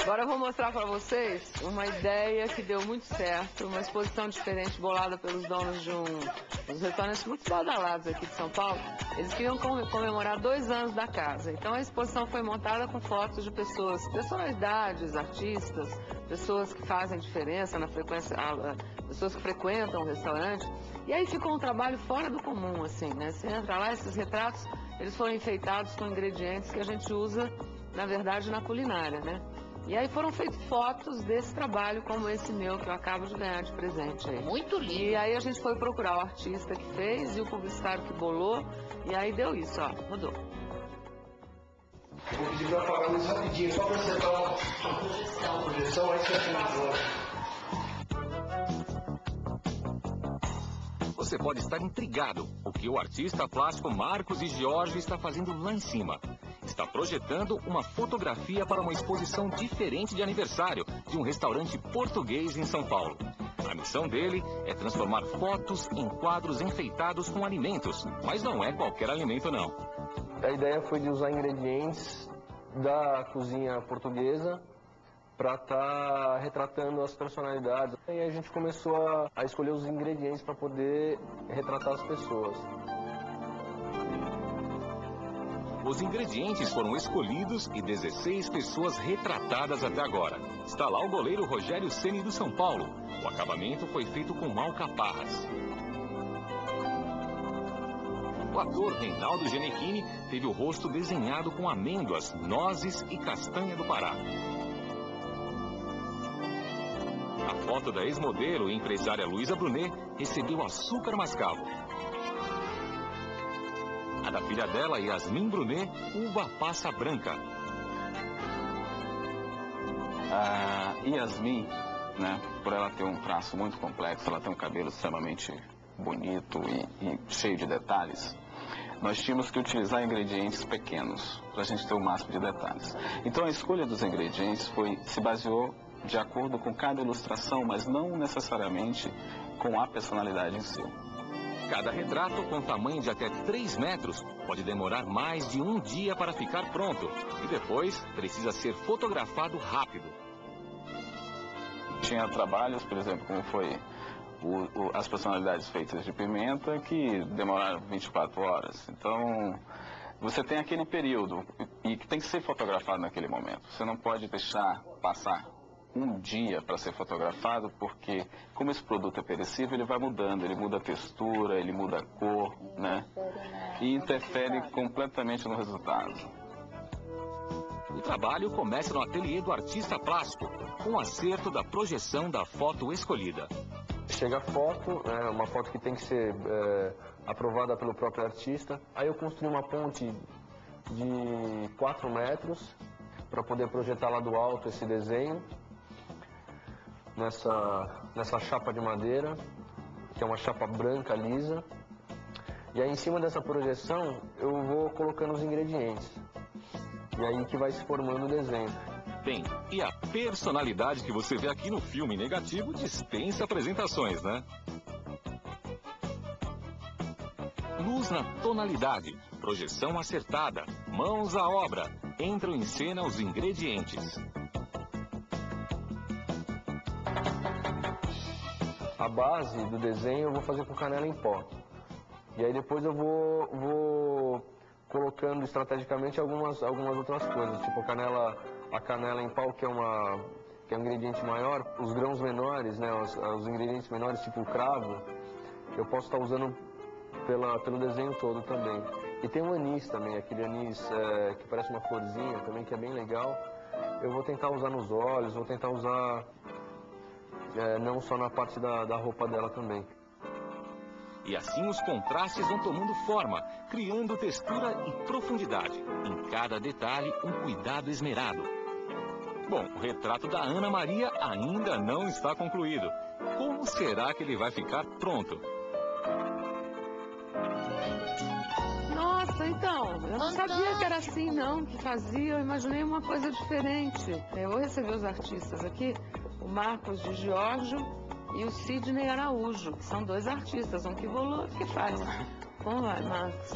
Agora eu vou mostrar para vocês uma ideia que deu muito certo, uma exposição diferente bolada pelos donos de uns restaurantes muito badalados aqui de São Paulo. Eles queriam comemorar 2 anos da casa. Então a exposição foi montada com fotos de pessoas, personalidades, artistas, pessoas que fazem diferença na frequência, pessoas que frequentam o restaurante. E aí ficou um trabalho fora do comum, assim, né? Você entra lá, esses retratos, eles foram enfeitados com ingredientes que a gente usa, na verdade, na culinária, né? E aí foram feitas fotos desse trabalho, como esse meu, que eu acabo de ganhar de presente aí. Muito lindo. E aí a gente foi procurar o artista que fez e o publicitário que bolou, e aí deu isso, ó, mudou. Vou pedir para apagar isso rapidinho, só para acertar uma projeção, aí você finalizou. Você pode estar intrigado o que o artista plástico Marcos e Jorge está fazendo lá em cima. Está projetando uma fotografia para uma exposição diferente de aniversário de um restaurante português em São Paulo. A missão dele é transformar fotos em quadros enfeitados com alimentos, mas não é qualquer alimento não. A ideia foi de usar ingredientes da cozinha portuguesa para estar retratando as personalidades. E a gente começou a escolher os ingredientes para poder retratar as pessoas. Os ingredientes foram escolhidos e 16 pessoas retratadas até agora. Está lá o goleiro Rogério Ceni do São Paulo. O acabamento foi feito com alcaparras. O ator Reinaldo Gianecchini teve o rosto desenhado com amêndoas, nozes e castanha do Pará. A foto da ex-modelo e empresária Luísa Brunet recebeu açúcar mascavo. A da filha dela, Yasmin Brunet, uva passa branca. A Yasmin, né, por ela ter um traço muito complexo, ela tem um cabelo extremamente bonito e cheio de detalhes, nós tínhamos que utilizar ingredientes pequenos para a gente ter o máximo de detalhes. Então a escolha dos ingredientes se baseou de acordo com cada ilustração, mas não necessariamente com a personalidade em si. Cada retrato, com tamanho de até 3 metros, pode demorar mais de 1 dia para ficar pronto. E depois, precisa ser fotografado rápido. Tinha trabalhos, por exemplo, como foi as personalidades feitas de pimenta, que demoraram 24 horas. Então, você tem aquele período e que tem que ser fotografado naquele momento. Você não pode deixar passar 1 dia para ser fotografado, porque como esse produto é perecível, ele vai mudando, ele muda a textura, ele muda a cor, né? E interfere completamente no resultado. O trabalho começa no ateliê do artista plástico, com o acerto da projeção da foto escolhida. Chega a foto, uma foto que tem que ser aprovada pelo próprio artista. Aí eu construí uma ponte de 4 metros para poder projetar lá do alto esse desenho. Nessa chapa de madeira, que é uma chapa branca lisa. E aí em cima dessa projeção eu vou colocando os ingredientes. E aí que vai se formando o desenho. Bem, e a personalidade que você vê aqui no filme negativo dispensa apresentações, né? Luz na tonalidade, projeção acertada, mãos à obra, entram em cena os ingredientes. A base do desenho eu vou fazer com canela em pó. E aí depois eu vou colocando estrategicamente algumas outras coisas, tipo a canela em pau, que é um ingrediente maior, os grãos menores, né, os ingredientes menores, tipo o cravo, eu posso estar usando pelo desenho todo também. E tem o anis também, aquele anis que parece uma florzinha também, que é bem legal. Eu vou tentar usar nos olhos, vou tentar usar não só na parte da roupa dela também. E assim os contrastes vão tomando forma, criando textura e profundidade. Em cada detalhe, um cuidado esmerado. Bom, o retrato da Ana Maria ainda não está concluído. Como será que ele vai ficar pronto? Nossa, então, eu não sabia que era assim não, que fazia, eu imaginei uma coisa diferente. Eu vou receber os artistas aqui, o Marcos de Giorgio e o Sidney Araújo, que são 2 artistas, um que bolou, outro que faz. Como vai, Marcos?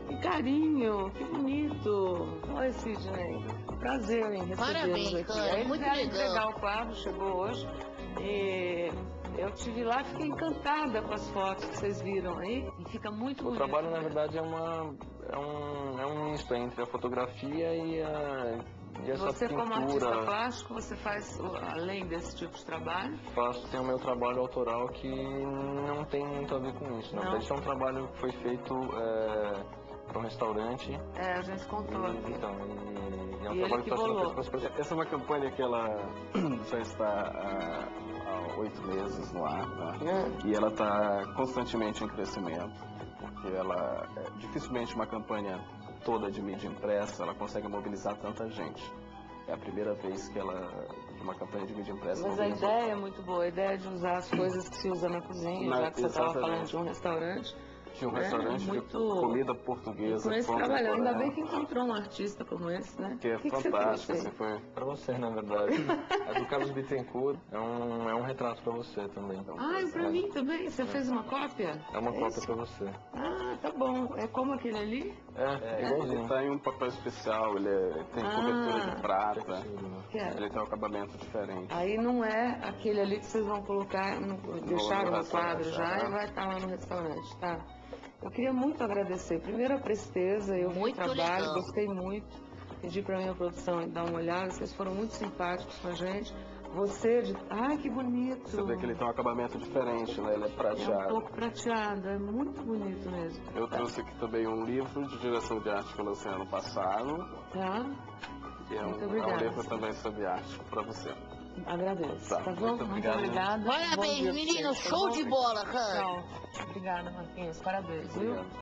Que carinho, que bonito. Oi, Sidney. Prazer em recebê-los Parabéns, aqui. Clara, Aí eles muito vieram legal. entregar o quadro, chegou hoje. E eu estive lá, fiquei encantada com as fotos que vocês viram aí. E fica muito O bonito. trabalho, na verdade, é um misto entre a fotografia e essa Você, como artista pintura. plástico, você faz, além desse tipo de trabalho? Tem o meu trabalho autoral que não tem muito a ver com isso. Na Não? verdade, isso é um trabalho que foi feito para um restaurante. É, a gente contou aqui. Então, e é um E ele trabalho que que está sendo bolou. feito com as pessoas. Essa é uma campanha que ela já está há 8 meses no ar, né? E ela está constantemente em crescimento, porque ela dificilmente uma campanha toda de mídia impressa ela consegue mobilizar tanta gente. É a primeira vez que uma campanha de mídia impressa Mas a mobilizou. ideia é muito boa, a ideia de usar as coisas que se usa na cozinha, já que você estava Exatamente. falando de um restaurante. Tinha um É, restaurante muito- de comida portuguesa. Com esse contemporânea, trabalho, ainda bem que encontrou um artista como esse, né? que é O que você fantástico. trouxe Assim, foi Para você, na verdade. A do Carlos Bittencourt é um retrato para você também. Então, Ah, e pra mim também? Você fez uma cópia? É uma É cópia isso? para você. Ah, tá bom. É como aquele ali? É Ele igualzinho. está em um papel especial, ele tem Ah. cobertura de prata, Quero. ele tem um acabamento diferente. Aí não é aquele ali que vocês vão colocar, deixaram no quadro restaurante, já e aham. vai estar lá no restaurante, tá? Eu queria muito agradecer. Primeiro a Presteza, eu vi o Muito trabalho, legal. gostei muito. Pedi pra minha produção dar uma olhada, vocês foram muito simpáticos com a gente. Você, ai que bonito. Você vê que ele tem um acabamento diferente, né? Ele é É um prateado. pouco prateado, é muito bonito mesmo. Eu trouxe aqui também um livro de direção de arte que eu lancei ano passado, Tá? que é Muito um obrigada. livro também sobre arte para você. Agradeço. Tá, Tá bom? muito Muito obrigado. obrigada. Bom Parabéns, dia pra menino, vocês, tá show bom? de bola, cara. Tchau. Obrigada, Marquinhos. Parabéns, viu? Obrigado.